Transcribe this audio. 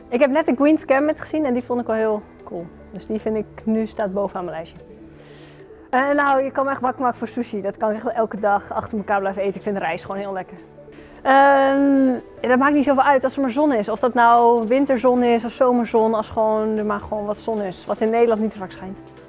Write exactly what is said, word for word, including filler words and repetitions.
Ik heb net de Queen's Gambit gezien en die vond ik wel heel cool. Dus die vind ik nu staat bovenaan mijn lijstje. Uh, nou, je kan me echt wakker maken voor sushi. Dat kan ik echt elke dag achter elkaar blijven eten. Ik vind rijst gewoon heel lekker. Uh, dat maakt niet zoveel uit als er maar zon is. Of dat nou winterzon is of zomerzon, als gewoon, er maar gewoon wat zon is. Wat in Nederland niet zo vaak schijnt.